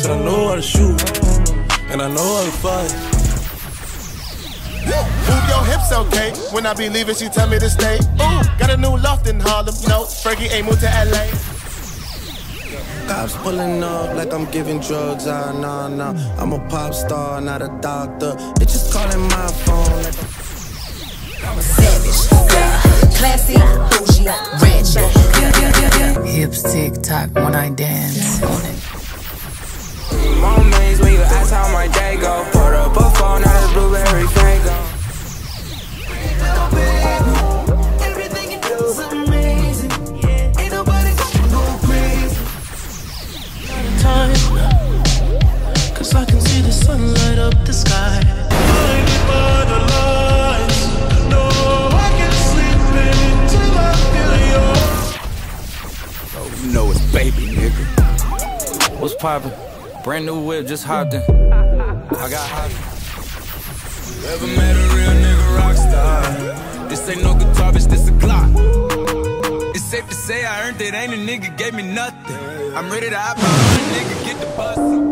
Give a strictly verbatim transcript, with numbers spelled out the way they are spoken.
I know how to shoot, and I know how to fight. Move your hips, okay? When I be leaving, she tell me to stay. Ooh, got a new loft in Harlem. No, Fergie ain't moved to L A. Cops pulling up like I'm giving drugs. Ah, nah, nah. I'm a pop star, not a doctor. Bitches calling my phone like I'm a savage, yeah. Classy, bougie, ratchet. Yeah, yeah, yeah, yeah. Hips tick tock when I dance on it. Moments when you ask how my day go. Put up a phone, not a blueberry fango. Everything you do is amazing. Ain't nobody gonna go crazy. Time, cause I can see the sun light up the sky. Blinded by the lights. No, I can't sleep until I feel yours. Oh, you know it's baby, nigga. What's poppin'? Brand new whip, just hopped in. I got hot. Ever met a real nigga rock star? This ain't no guitar, bitch, this a Glock. It's safe to say I earned it, ain't a nigga gave me nothing. I'm ready to hop out, nigga, get the bus.